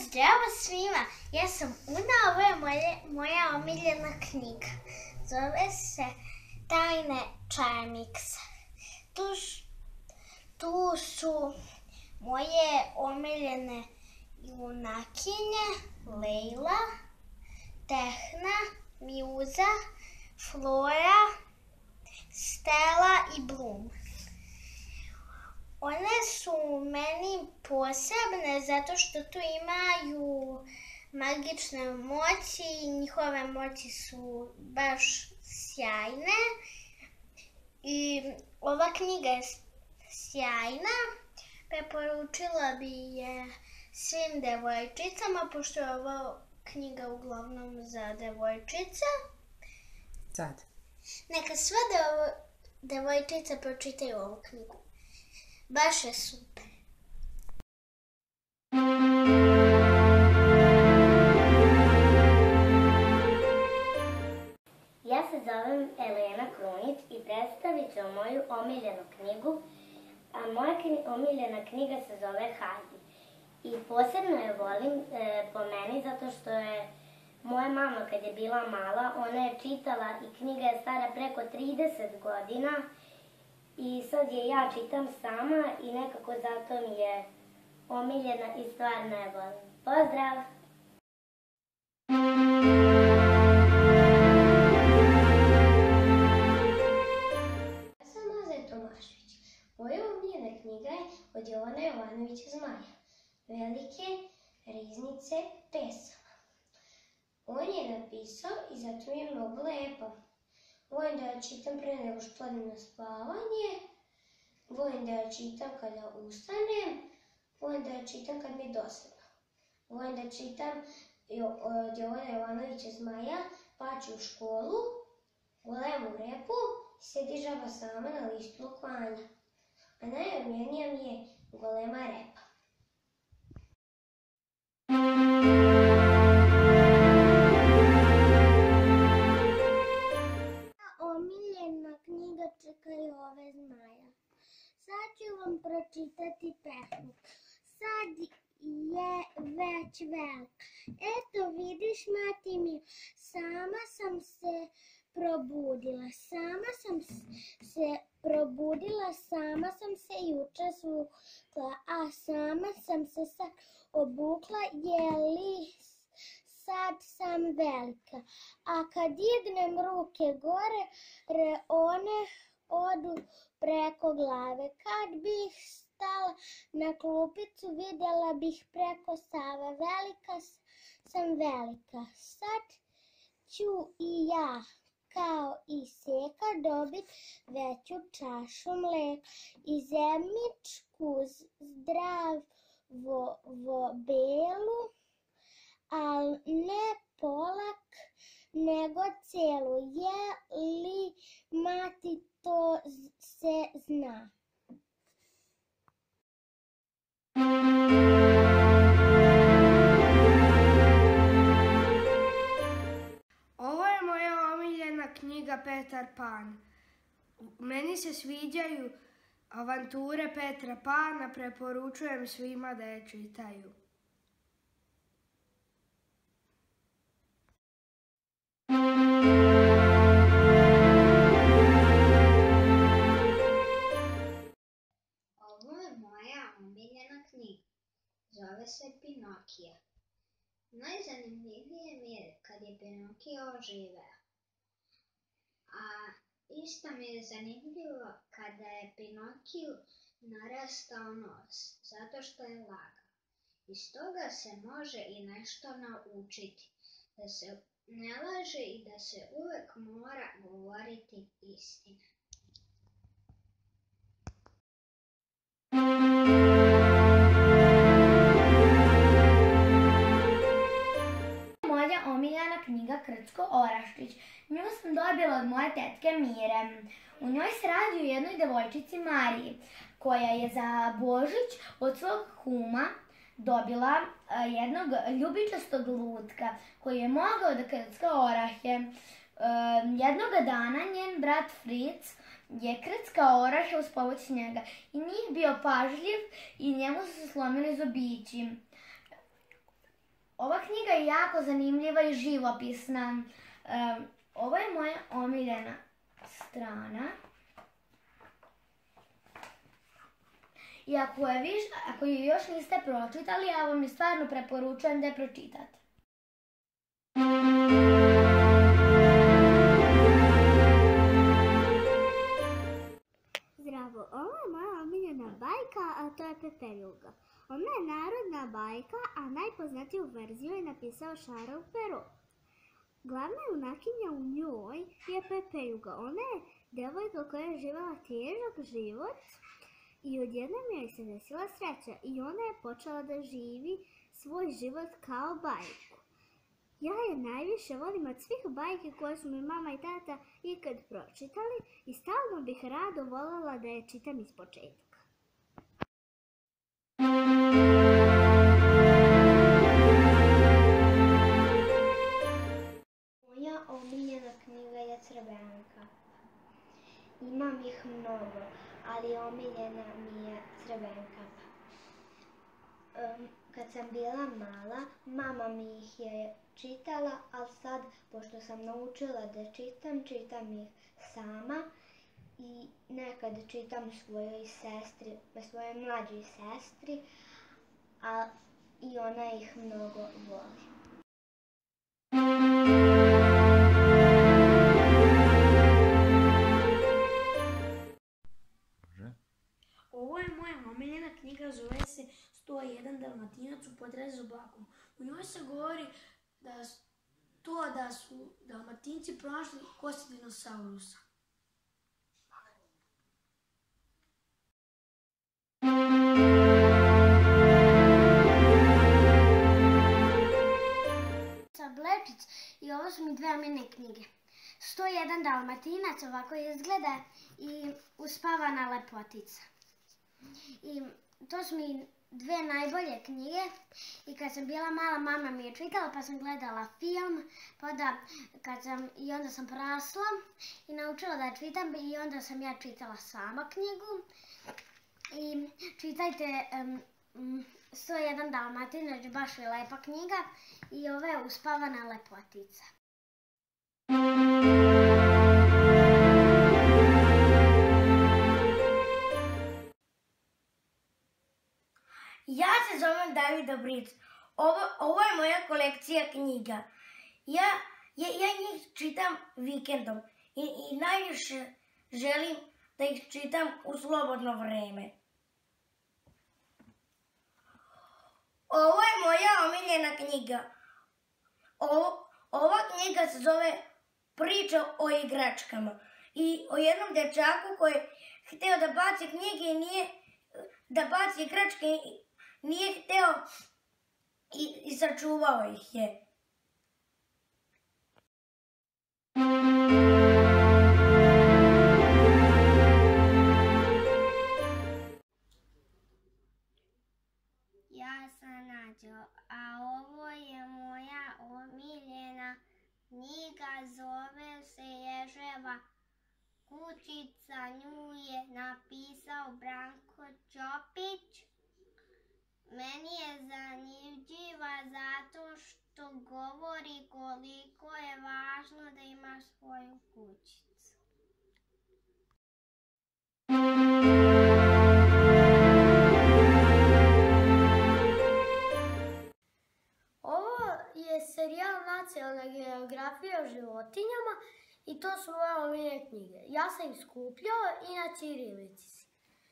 Zdravo svima, ja sam Una, ovo je moja omiljena knjiga. Zove se Tajne čajmiksa. Tu su moje omiljene junakinje, Lejla, Tehna, Mjuza, Flora, Stella i Bloom. One su meni posebne zato što tu imaju magične moći i njihove moći su baš sjajne. I ova knjiga je sjajna, preporučila bi je svim devojčicama, pošto je ova knjiga uglavnom za devojčice. Sad. Neka sve devojčice pročitaju ovu knjigu. Baš je super. Ja se zovem Elena Krunić i predstavit ću moju omiljenu knjigu. A moja omiljena knjiga se zove Heidi. I posebno je volim po meni zato što je moja mama kad je bila mala, ona je čitala i knjiga je stara preko 30 godina. I sad je ja čitam sama i nekako zato mi je omiljena i stvarno je volim. Pozdrav! Ja sam Mazaj Tomašević. Moja omiljena knjiga je od Jovana Jovanovića Zmaja, Velike riznice pesama. On je napisao i zato mi je mnogo lepa. Volim da ja čitam pre nego što odem na spavanje, volim da ja čitam kada ustanem, volim da ja čitam kad mi je dosadno. Volim da čitam od Jovana Jovanovića Zmaja, Pači u školu, Golemu repu, Sedi žaba sama na listu lukvanja. A najomiljenija mi je Golema repa. Omiljena knjiga Čekaju ove zmaja. Sad ću vam pročitati pesmu. Sad je već velika. Eto vidiš, mati mi, sama sam se probudila. Sama sam se juče svukla, a sama sam se sad obukla, jeli sad sam velika. A kad dignem ruke gore, one odu preko glave. Kad bih stala na klupicu, vidjela bih preko Save. Velika sam velika. Sad ću i ja, kao i Seka, dobit veću čašu mleka i zemičku zdravo belu, al ne polak, nego celu. Je li mati to se zna? Ovo je moja omiljena knjiga Petar Pan. Meni se sviđaju avanture Petra Pana, preporučujem svima da je čitaju. Ovo je moja omiljena knjiga. Zove se Pinokija. Najzanimljivije mi je kad je Pinokio oživeo. A isto mi je zanimljivo kada je Pinokiju narastao nos, zato što je lagao. Iz toga se može i nešto naučiti, da se ne laže i da se uvek mora govoriti istina. Moja omiljena knjiga Krcko Oraščić. Nju sam dobila od moje tetke Mire. U njoj se radi o jednoj devojčici Mariji, koja je za Božić od svog kuma dobila jednog ljubičastog lutka koji je mogao da krcka orahe. Jednoga dana njen brat Fritz je krckao orahe uz pomoć njega i nije bio pažljiv i njemu su se slomili zubići. Ova knjiga je jako zanimljiva i živopisna. Ovo je moja omiljena strana. I ako ju još niste pročitali, ja vam je stvarno preporučujem da je pročitate. Zdravo, ovo je moja omiljena bajka, a to je Pepeljuga. Ona je narodna bajka, a najpoznatiju verziju je napisao Charles Perrault. Glavna junakinja u njoj je Pepeljuga. Ona je devojka koja je živjela težak život i odjednom joj se desila sreća i ona je počela da živi svoj život kao bajku. Ja je najviše volim od svih bajki koje su mi mama i tata ikad pročitali i stalno bih rado voljela da je čitam iz početka. Moja omiljena knjiga je Crvenka. Imam ih mnogo, ali omiljena mi je Crvenka. Kad sam bila mala, mama mi ih je čitala, ali sad, pošto sam naučila da čitam ih sama i nekad čitam svojoj mlađoj sestri, a i ona ih mnogo voli. Ovo je moja omiljena knjiga, zove se 101 Dalmatinac u potrazi za Blakom. U njoj se govori da su Dalmatinci pronašli kosti dinosaurusa. Blečić i ovo su mi dve omiljene knjige. 101 Dalmatinac ovako izgleda i Uspavana lepotica. I to su mi dve najbolje knjige i kad sam bila mala mama mi je čitala pa sam gledala film i onda sam porasla i naučila da čitam i onda sam ja čitala sama knjigu. I čitajte 101 Dalmatinac, baš je lepa knjiga i ovo je Uspavana lepotica. Ja se zovem Davida Bric. Ovo je moja kolekcija knjiga. Ja njih čitam vikendom i najviše želim da ih čitam u slobodno vreme. Ovo je moja omiljena knjiga. Ova knjiga se zove Priča o igračkama i o jednom dečaku koji je hteo da baci knjige i da baci igračke i nije hteo i sačuvao ih je. Ja sam Nađo, a ovo je moja omiljena knjiga, zove se Ježeva kućica, nju je napisao Branko Ćopić. Meni je zanimljiva zato što govori koliko je važno da imaš svoju kućicu. Ovo je serijal Nacionalne geografije o životinjama i to su moje omiljene knjige. Ja sam ih skupljao i na ćirilici.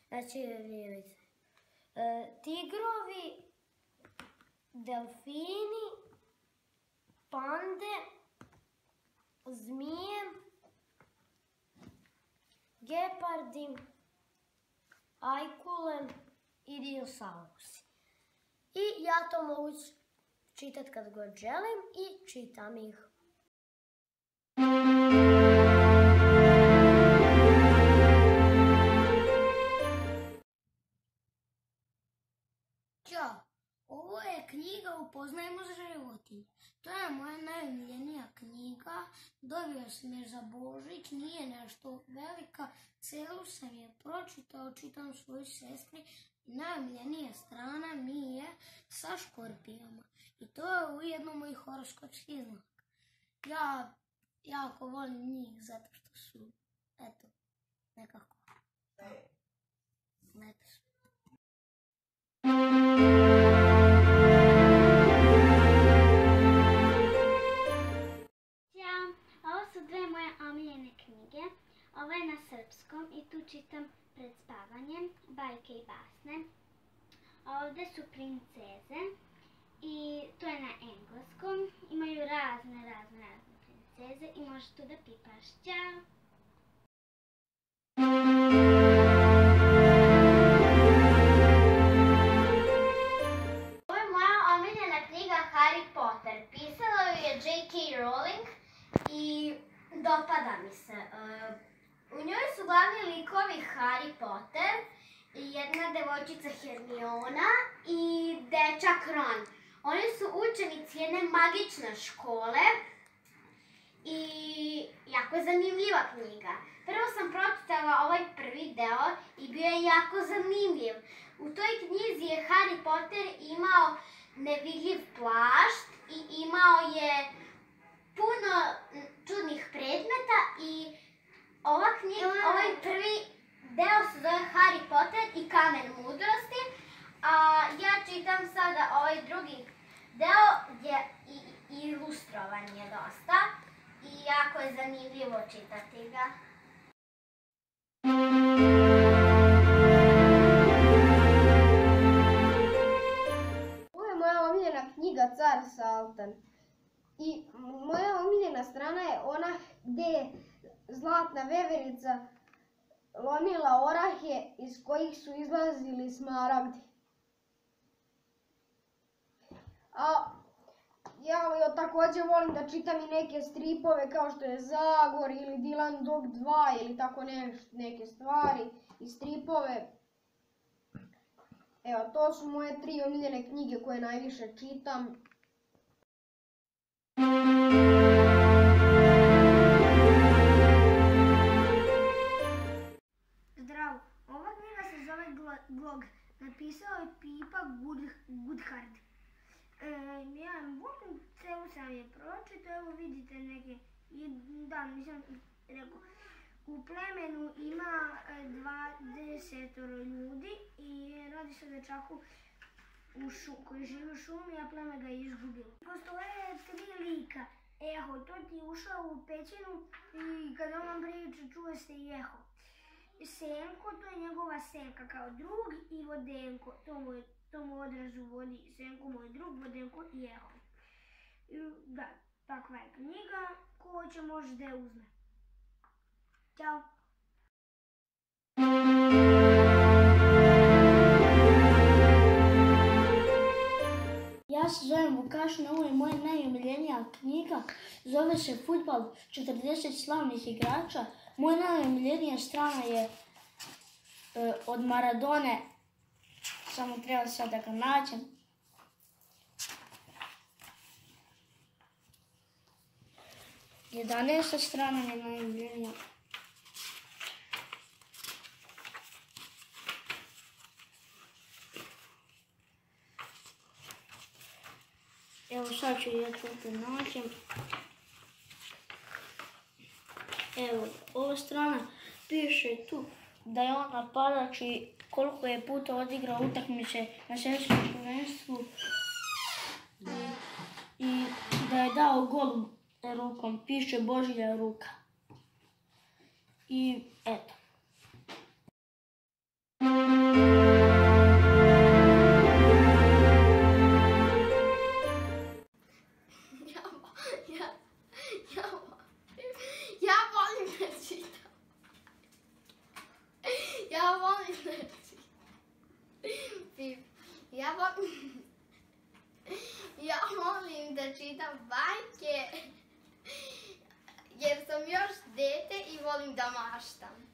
Tigrovi, delfini, pande, zmije, gepardi, ajkule i dinosaurusi. I ja to mogu čitati kad god želim i čitam ih. Ćao, ovo je knjiga Upoznajmo životinje. To je moja najomiljenija knjiga. Dobio sam je za Božić, nije nešto velika. Celu sam je pročitao, čitam svojoj sestri. Najomiljenija strana mi je sa škorpijama. I to je ujedno moj horoskopski znak. Ja jako volim njih zato što su, eto, nekako lepe su. Ćao, ovo su dve moje omiljene knjige. Ovo je na srpskom i tu čitam pred spavanjem bajke i basne. Ovdje su princeze i to je na engleskom. Imaju razne princeze i možeš tu da pipaš. Ćao! Ovo je moja omiljena knjiga Harry Potter. Pisala ju je J.K. Rowling i dopada mi se. U njoj su glavni likovi Harry Potter, jedna devojčica Hermiona i dečak Ron. Oni su učenici jedne magične škole i jako je zanimljiva knjiga. Prvo sam pročitala ovaj prvi deo i bio je jako zanimljiv. U toj knjizi je Harry Potter imao nevidljiv plašt i imao je puno čudnih predmeta i ovaj prvi deo se zove Harry Potter i kamen mudrosti, a ja čitam sada ovaj drugi deo gdje ilustrovan je dosta i jako je zanimljivo čitati ga. Ovo je moja omiljena knjiga Car Saltan. I moja omiljena strana je ona gdje je zlatna veverica lomila orahe iz kojih su izlazili smaragdi. A ja također volim da čitam i neke stripove kao što je Zagor ili Dylan Dog 2 ili tako neke stvari i stripove. Evo, to su moje 3 omiljene knjige koje najviše čitam. Zdravo, ova knjiga se zove Glog. Napisao je Pipa Goodhart. Ja volim, celu sam je pročitao, evo vidite neke, nisam rekao. U plemenu ima 20 ljudi i radi se o dečaku koji živi u šumi, a pleme ga je izgubilo. Postoje 3 lika. Eho, to ti je ušao u pećinu i kada on vam priča čuje se i eho. Senko, to je njegova senka kao drug i Vodenko, to mu odraz u vodi. Senko mu je drug, Vodenko i eho. Da, takva je knjiga, ko hoće može da je uzme. Ćao! Ja se zovem Vukašin, ovo je moja najomiljenija knjiga. Zove se Fudbal 40 slavnih igrača. Moja najomiljenija strana je od Maradone. Samo treba sad da ga nađem. Jedanesta strana je najomiljenija. Evo sad ću ja to da nađem. Evo, ova strana piše tu da je on napadač i koliko je puta odigrao utakmice na svjetskom prvenstvu i da je dao gol rukom, piše Božilja ruka. I eto. Ja volim da čitam. Ja volim da čitam bajke jer sam još dete i volim da maštam.